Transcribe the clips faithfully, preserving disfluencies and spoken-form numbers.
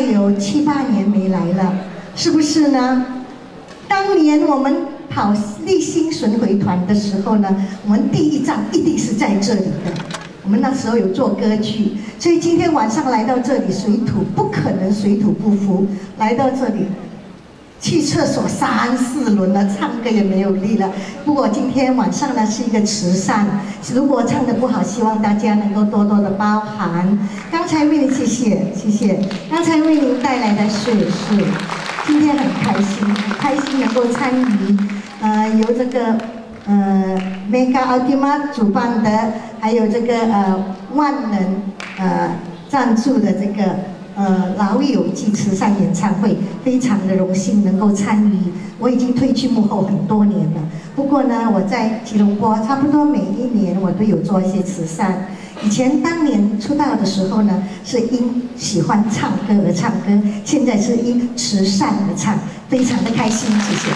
有七八年没来了，是不是呢？当年我们跑立新巡回团的时候呢，我们第一站一定是在这里的。我们那时候有做歌剧，所以今天晚上来到这里，水土不可能水土不服。来到这里，去厕所三四轮了，唱歌也没有力了。不过今天晚上呢是一个慈善，如果唱得不好，希望大家能够多多的包涵。刚才为您谢谢谢谢，刚才为您带来的是是，今天很开心，很开心能够参与，呃，由这个呃 Mega Ultima 主办的，还有这个呃万能呃赞助的这个。呃，老友记慈善演唱会，非常的荣幸能够参与。我已经退去幕后很多年了，不过呢，我在吉隆坡差不多每一年我都有做一些慈善。以前当年出道的时候呢，是因喜欢唱歌而唱歌，现在是因慈善而唱，非常的开心，谢谢。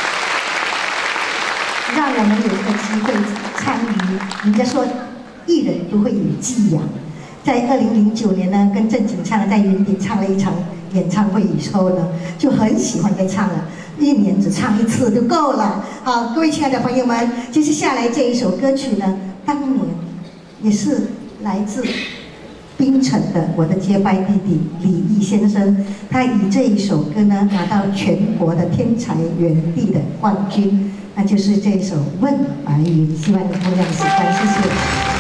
让我们有这个机会参与，人家说艺人都会有寄养。在二零零九年呢，跟郑景畅在云顶唱了一场演唱会以后呢，就很喜欢在唱了，一年只唱一次就够了。好，各位亲爱的朋友们，接下来这一首歌曲呢，当年也是来自槟城的我的接班弟弟李毅先生，他以这一首歌呢拿到全国的天才园地的冠军，那就是这一首《问白云》，希望你同样喜欢，谢谢。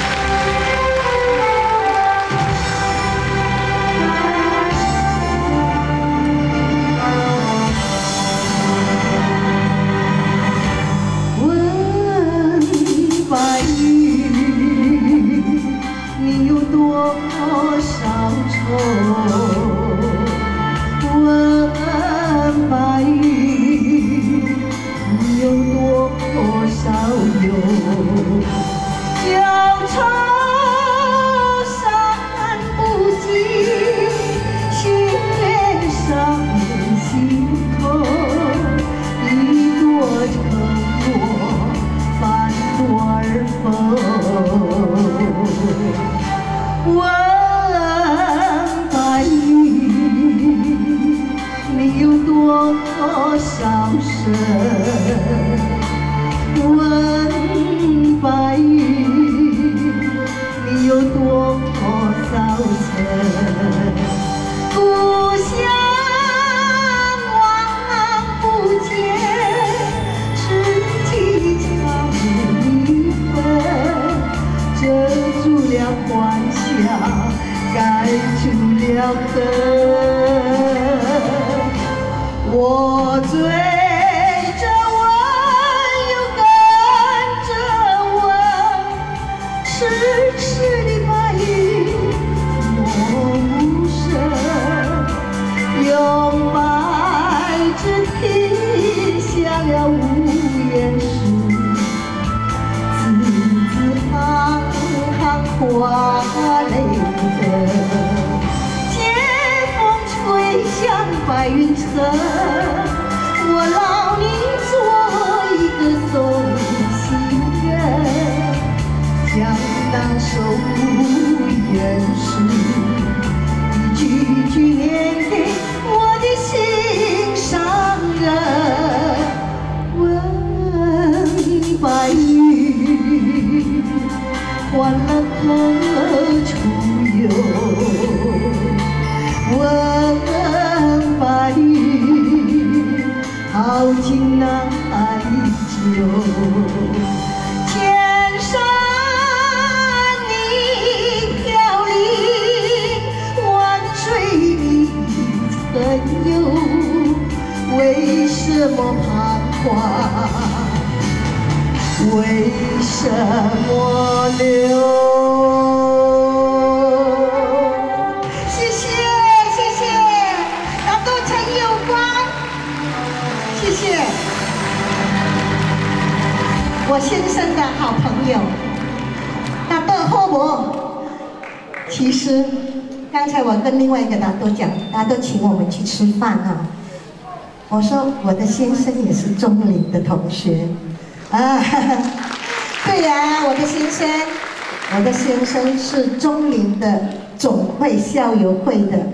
我先生的好朋友，大豆后伯。其实刚才我跟另外一个大豆讲，大豆请我们去吃饭啊。我说我的先生也是中林的同学啊，对呀、啊，我的先生，我的先生是中林的总会校友会的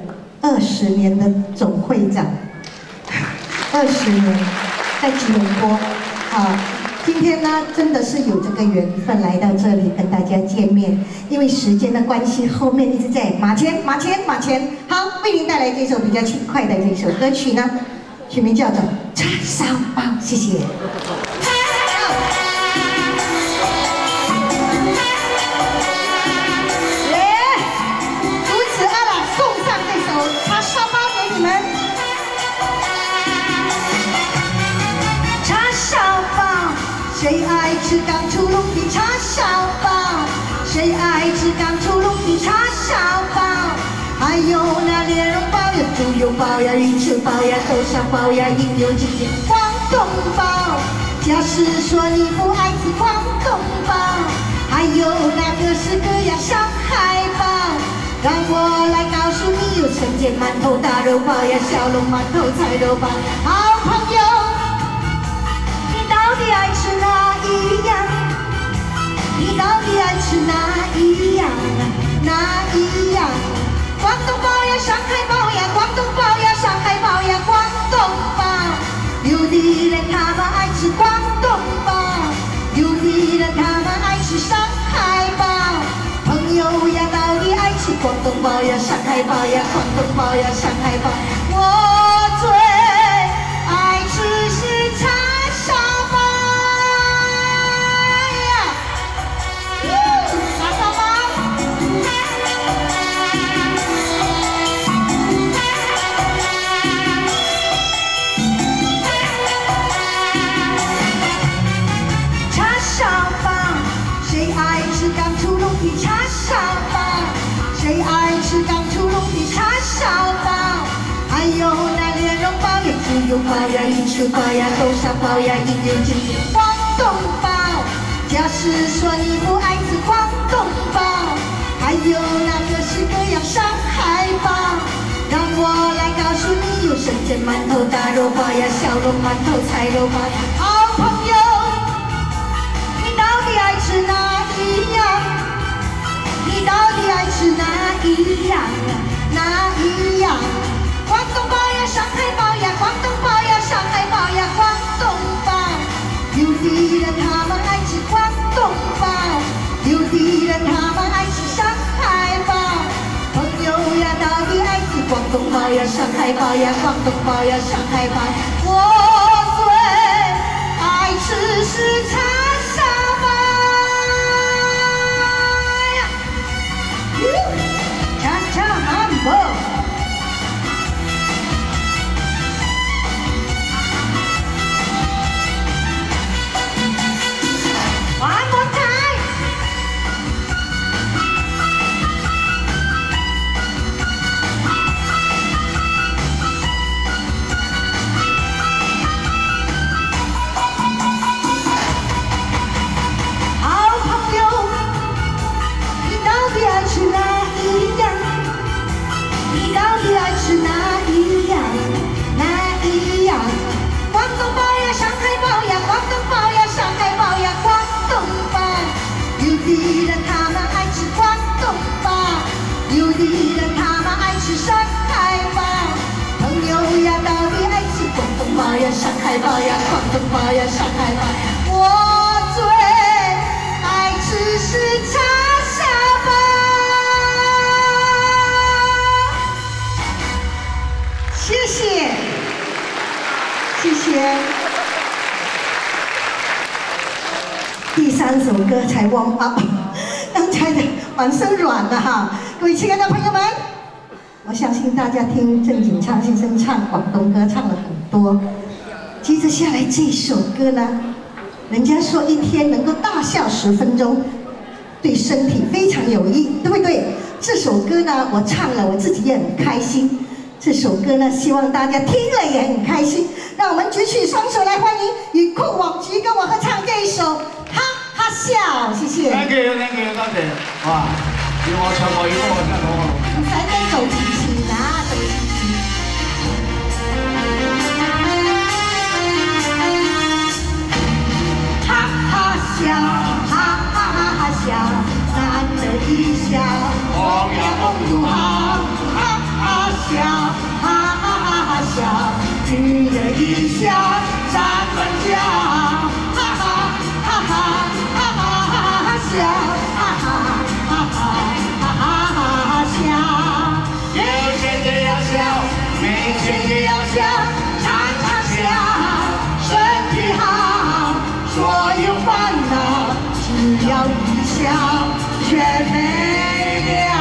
二十年的总会长，二十年在吉隆坡啊。今天呢，真的是有这个缘分来到这里跟大家见面。因为时间的关系，后面一直在马前马前马前。好，为您带来这首比较轻快的这首歌曲呢，曲名叫做《叉烧包》，谢谢。 谁爱吃刚出炉的叉烧包？谁爱吃刚出炉的叉烧包？还有那莲蓉包呀、猪油包呀、鱼翅包呀、豆沙包呀、应有尽的广东包。假使说你不爱吃广东包，还有那各式各样上海包。让我来告诉你，有生煎馒头、大肉包呀、小笼馒头、菜肉包。好朋友。 你到底爱吃哪一样？你到底爱吃哪一样？哪一样？广东包呀，上海包呀，广东包呀，上海包呀，广东包。有的人他们爱吃广东包，有的人他们爱吃上海包。朋友呀，到底爱吃广东包呀，上海包呀，广东包呀，上海包。我最爱吃是叉。 谁爱吃刚出炉的叉烧包？还有那莲蓉包呀、猪油包呀、鱼翅包呀、豆沙包呀、应有尽的广东包。假使说你不爱吃广东包，还有那各式各样上海包。让我来告诉你，有生煎馒头、大肉包呀、小笼馒头、菜肉包。好朋友，你到底爱吃哪一样？ 你到底爱吃哪一样？哪一样？广东包呀，上海包呀，广东包呀，上海包呀，广东包。有的人他们爱吃广东包，有的人他们爱吃上海包。朋友呀，到底爱吃广东包呀，上海包呀，广东包呀，上海包。我最爱吃是叉烧包。 恰恰汉堡。One more time。好朋友，你到底爱吃哪？ 你到底爱吃哪一样？哪一样？广东包呀，上海包呀，广东包呀，上海包呀，广东包。有的人他们爱吃广东包，有的人他们爱吃上海包。朋友呀，到底爱吃广东包呀，上海包呀，广东包呀，上海包。我最爱吃是叉烧包。 谢谢，谢谢。第三首歌才 warm up， 刚才的满身软了哈。各位亲爱的朋友们，我相信大家听郑景昌先生唱广东歌唱了很多。接着下来这首歌呢，人家说一天能够大笑十分钟，对身体非常有益，对不对？这首歌呢，我唱了，我自己也很开心。 这首歌呢，希望大家听了也很开心。让我们举起双手来欢迎与酷网局跟我合唱这一首《哈哈笑》，谢謝。Thank you, thank you， 多謝。哇，要我唱國語歌真係好好。 唔使驚做詞詞啊，做詞詞。哈哈笑，哈哈哈哈笑，難得一笑，我呀夢如好，哈哈笑。 女人一笑三分娇，哈哈哈哈哈哈哈哈笑，哈哈哈哈哈哈哈笑。有钱就要笑，没钱就要笑，常常笑，身体好，所有烦恼只要一笑全没了。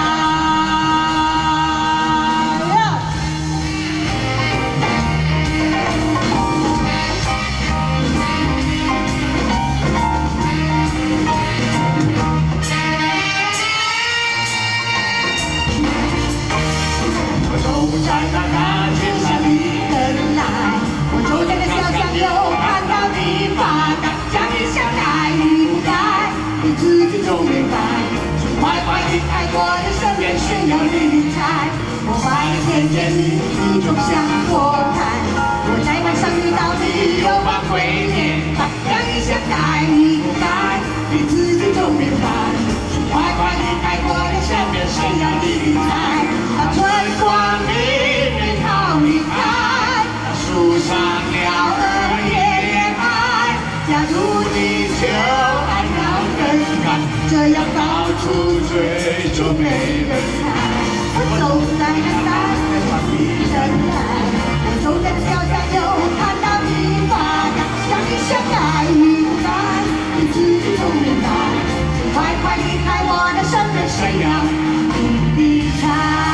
在那大街上一个人来，我走在那小巷又看到你发呆，想一想该与不该，你自己就明白。请快快离开我的身边，炫耀你理财。我发现见你，你总向我看。我在晚上遇到你，又把会面，想一想该与不该，你自己就明白。请快快离开我的身边，炫耀你理财。把春光明。 离开，树上鸟儿夜夜拍。假如地球还要更改，这样到处追就没人猜。我走在那大街上一人来，我走在小巷又看到你发呆，想一想该与不该，你自己就明白。请快快离开我的身边，谁要你离开？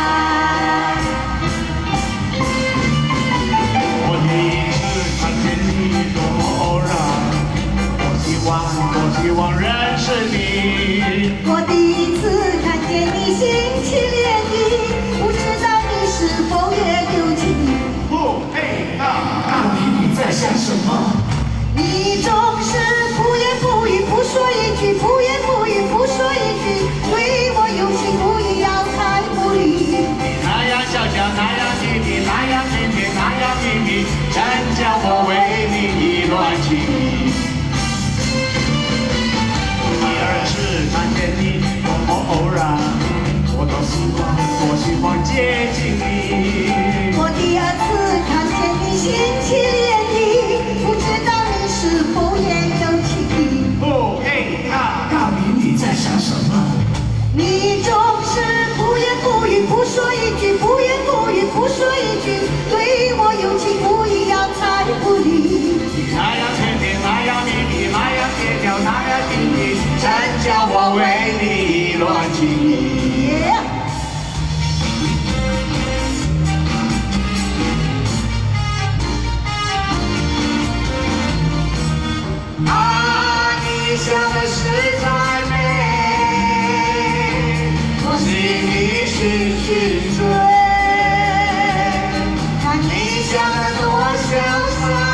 我希望认识你。我第一次看见你，心起涟漪，不知道你是否也有情意。不，嘿，啊，到底你在想什么？你总是不言不语，不说一句，不言不语，不说一句，对我有情无义，要猜不理。你那样小小，那样体贴，那样体贴，那样秘密，真叫我为你意乱情迷。 看见你多么偶然，我多希望，多希望接近你。我第二次看见你，心起涟漪，不知道你是否也有情意。哦嘿啊，到底你在想什么？你总是不言不语，不说一句，不言不语，不说一句，对我有情无义，要猜不理。你那样甜甜，那样蜜蜜，那样贴条，那样紧密。 真叫我为你乱情迷。啊，你笑得实在美，我心里寻寻追。看你笑得多潇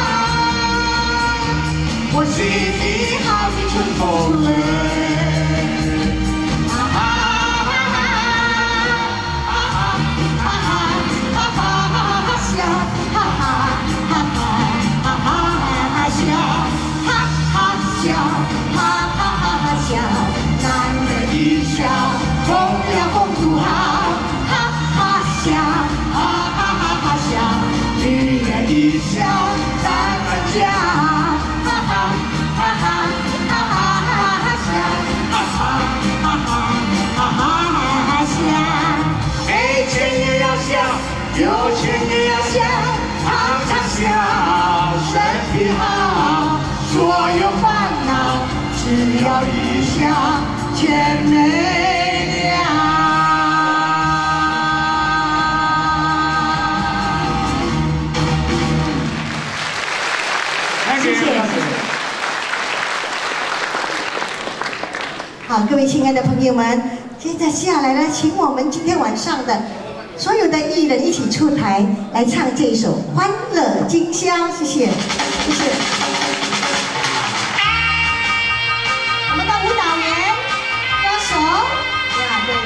洒，我心里好比春风吹。 一笑三分假，哈哈哈哈哈哈哈笑，哈哈哈哈哈哈笑。没钱也要笑，有钱也要笑，常常笑，身体好，所有烦恼只要一笑全没了。 谢谢，谢谢。好，各位亲爱的朋友们，现在下来呢，请我们今天晚上的所有的艺人一起出台来唱这首《欢乐今宵》，谢谢，谢谢。我们的舞蹈员、歌手，呀，对。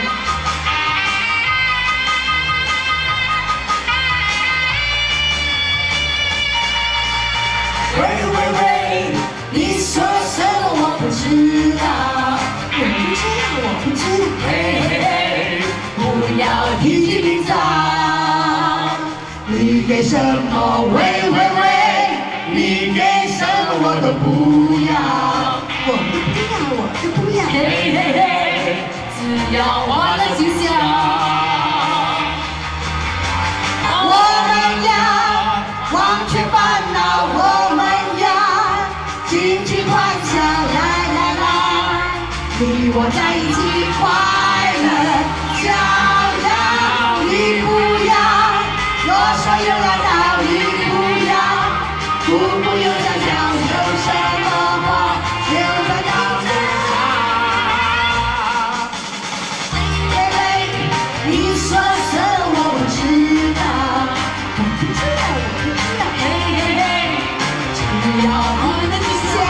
喂喂喂，你说什么我不知道，我不知道，我不知道。嘿嘿嘿，不要提起明早。 你给什么？喂喂喂，你给什么我都不要，我都不要，我都不要。嘿嘿嘿，只要花了就香。我们要忘却烦恼，我们要尽情欢笑，来来来，你我在一起快乐逍遥。你不要啰嗦又唠叨，你不要不不又讲讲，有什么话留在脑子上。喂喂喂，你说什么我不知道，我不知道，我不知道。嘿嘿嘿，只要我的理想。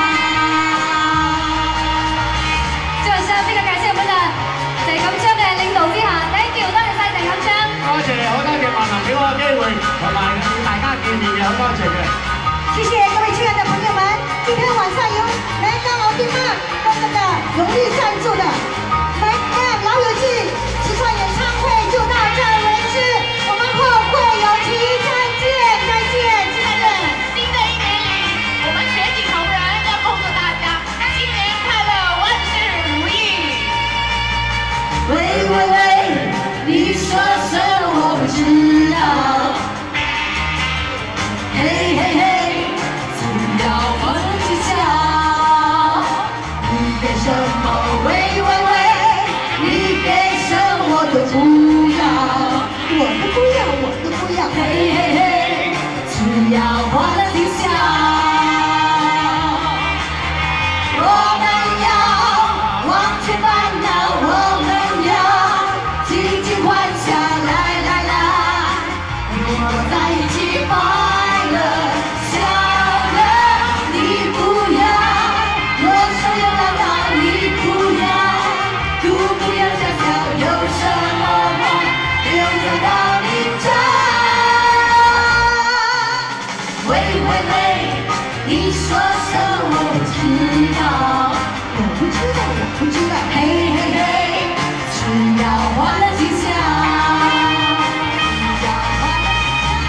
最後想非常感謝我們的鄭錦昌嘅領導之下 ，thank you， 多謝晒鄭錦昌。 多謝，好多謝萬能俾我個機會同埋與大家見面嘅，好多謝嘅。 謝謝各位親愛的朋友們，今天晚上由南港奧丁媽他們的榮譽贊助的南港老友記實況演唱會就到這為止，我們後會有期，再見，再見，親愛的。 新的一年里，我们全体同仁要恭祝大家新年快乐，万事如意。 喂喂喂，你說什麼我不知道。嘿嘿嘿，只要我能去想，你給什麼？喂喂喂，你給什麼我都不要，我都不要，我都不要。嘿嘿嘿，只要我能去想，我們要忘卻煩惱，我們要盡情歡笑，來來來，你我在一起快樂逍遙。你不要啰嗦又唠叨，你不要哭不要笑笑，有什麼話留在道理上。喂喂喂，你說什麼我不知道，我不知道，我不知道。嘿嘿嘿，只要我能去想，只要我能去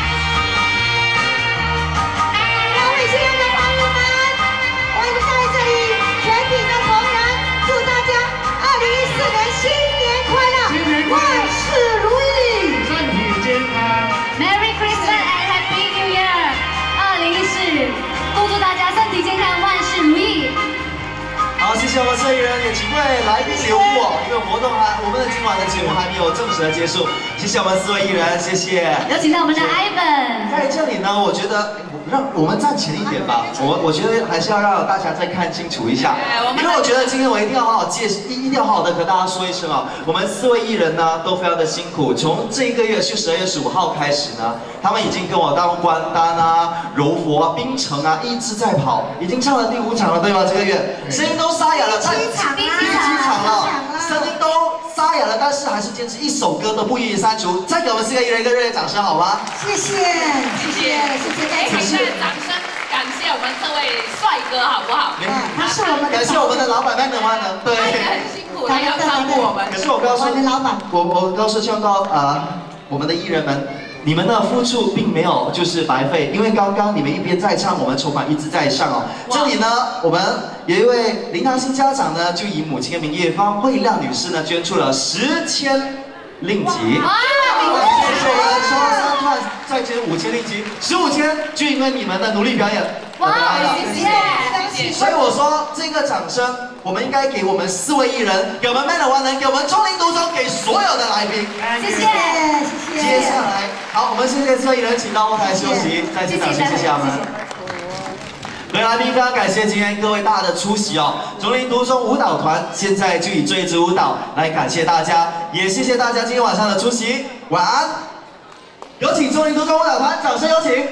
想。各位親愛的朋友們，我們在這裡全體的同仁，祝大家二零一四年新年快樂， 新年快樂， 萬事如意。 身體健康。 Merry Christmas and Happy New Year！ 二零一四，恭祝大家身體健康，萬事如意。 好，謝謝我們四藝人，也請各位來賓留步哦，因為活動還，我們的今晚的節目還沒有正式的結束。謝謝我們四位藝人，謝謝。 有請到我們的 Ivan。 在這裡呢，我覺得讓我們站前一點吧，我我覺得還是要讓大家再看清楚一下，因為我覺得今天我一定要好好介，一一定要好好的和大家說一聲啊，我們四位藝人呢都非常的辛苦，從這個月是十二月十五號開始呢，他們已經跟我到關丹啊、柔佛啊、檳城啊一直在跑，已經唱了第五場了，對嗎？這個月聲音都沙啞了，但第七場啊， 第七場了，聲音都沙啞了，但是還是堅持一首歌都不願意刪除，再給我們四個藝人一個熱烈掌聲，好嗎？ 謝謝，謝謝，謝謝。 哎，還是掌聲感謝我們這位帥哥，好不好？ 啊，他是我們的， 感謝我們的老闆們的話呢，對。 他也很辛苦，他要照顧我們。 可是我告訴我們老闆， 我我告訴勸告啊，我們的藝人們，你們的付出並沒有就是白費，因為剛剛你們一邊在唱，我們籌款一直在上哦。這裡呢，我們有一位林唐新家長呢，就以母親的名義方慧亮女士呢，捐出了十千令吉。 哇！ 謝謝我們雙三團再捐五千令吉，十五千就因為你們的努力表演。 哇！謝謝。 所以我說這個掌聲，我們應該給我們四位藝人，給我們 Man 的萬能，給我們中林獨鐘，給所有的來賓。 謝謝，謝謝。 接下來，好，我們謝謝四位藝人，請到後台休息，再次掌聲，謝謝我們。各位來賓，非常感謝今天各位大的出席哦。中林獨鐘舞蹈團現在就以這一支舞蹈來感謝大家，也謝謝大家今天晚上的出席。晚安。有請中林獨鐘舞蹈團，掌聲有請。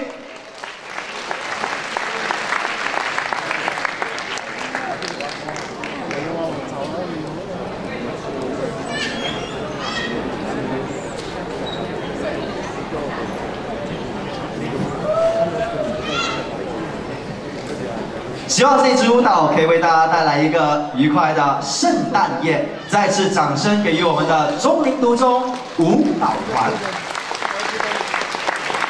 希望这一支舞蹈可以为大家带来一个愉快的圣诞夜。再次掌声给予我们的中林独钟舞蹈团。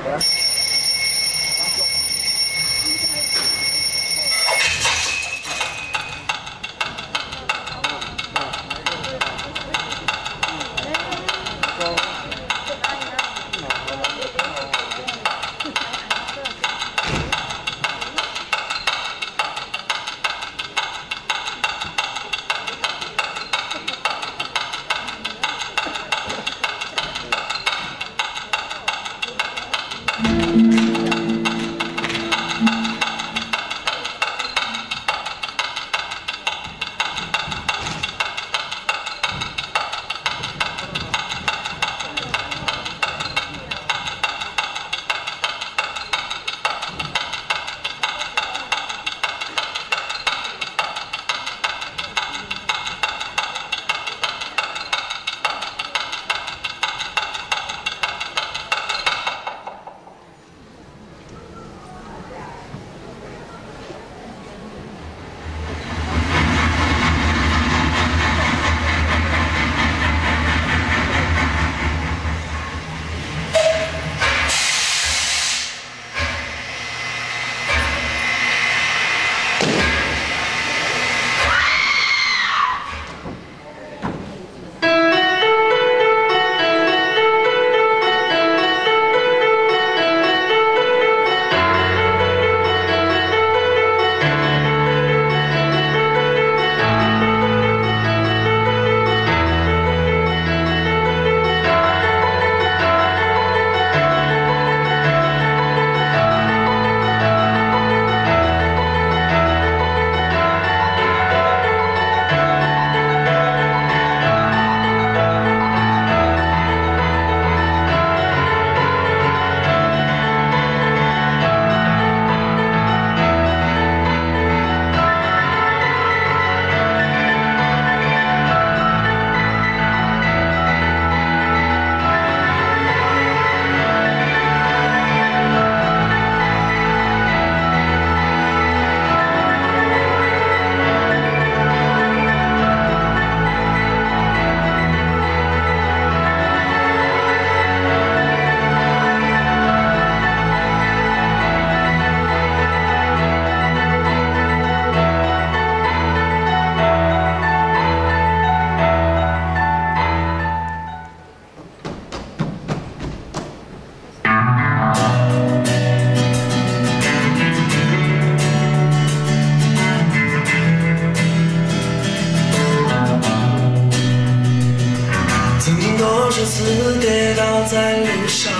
多少次跌倒在路上，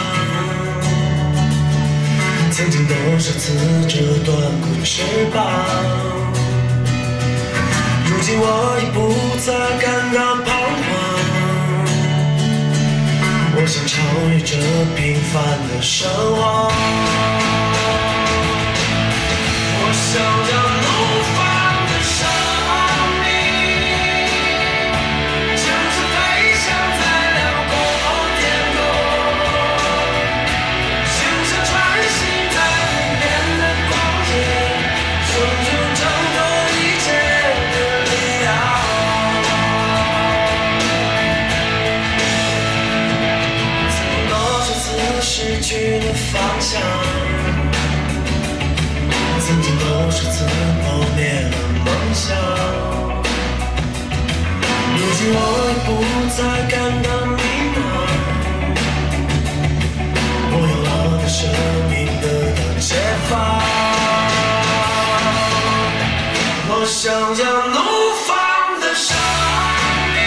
曾经多少次折断过翅膀，如今我已不再感到彷徨，我想超越这平凡的生活，我想将怒放的生命像是飞翔在辽阔天空，像是穿行在无边的光界，终究挣脱一切的力量。曾多少次失去了方向，曾经多少次破灭了梦想，如今我已不再感到迷茫，我用我的生命得到解放，我想将怒放的生命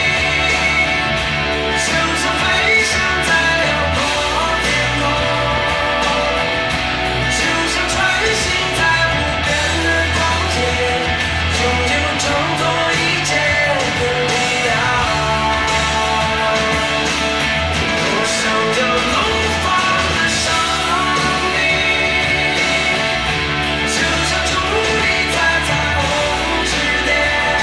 像是飞翔在辽阔天空，就像穿行在无边的光界，终究挣脱一切的力量。我想将怒放的生命就像矗立在彩虹之巅，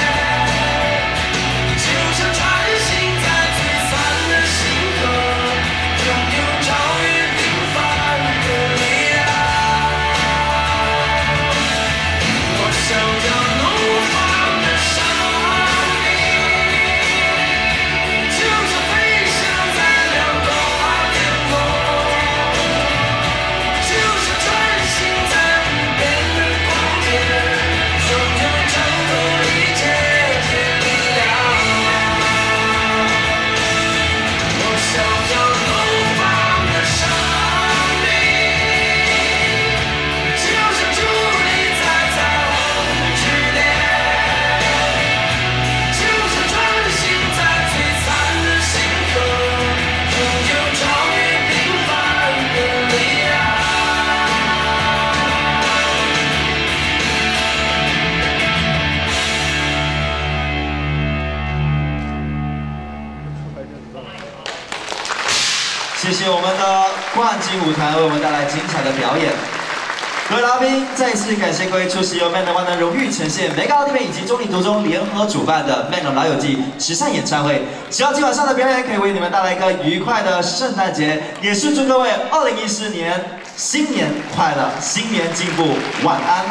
谢谢我们的冠军舞团为我们带来精彩的表演。各位来宾，再次感谢各位出席由 Man 的万能荣誉呈现美高 T V 以及中立独中联合主办的 Man 的老友记时尚演唱会。希望今晚上的表演可以为你们带来一个愉快的圣诞节，也是祝各位二零一四年新年快乐，新年进步，晚安。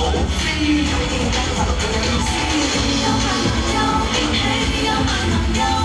好。